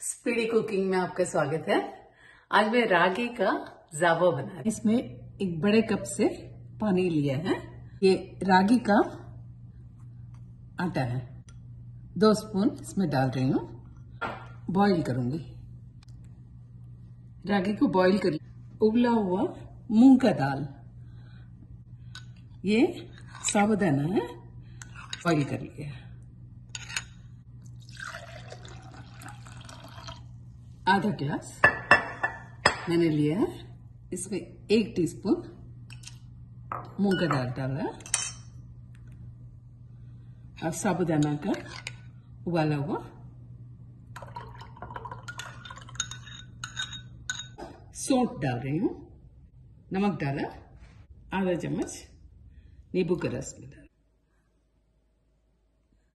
Speedy cooking में आपका स्वागत है। आज मैं रागी का जावा बना रही हूँ। इसमें एक बड़े कप से पानी लिया है। ये रागी का आटा है। 2 स्पून इसमें डाल रही हूँ। बॉईल करूंगी। रागी को बॉईल कर, उबला हुआ मूंग का दाल, ये साबुदाना है, बॉईल कर लिया। आधा ग्लास मैंने लिया है। इसमें 1 टीस्पून मूंग का दाल डाला और साबुदाना का उबाला हुआ सौंठ डाल रही हूँ। नमक डाला, आधा चम्मच नींबू का रस मिला।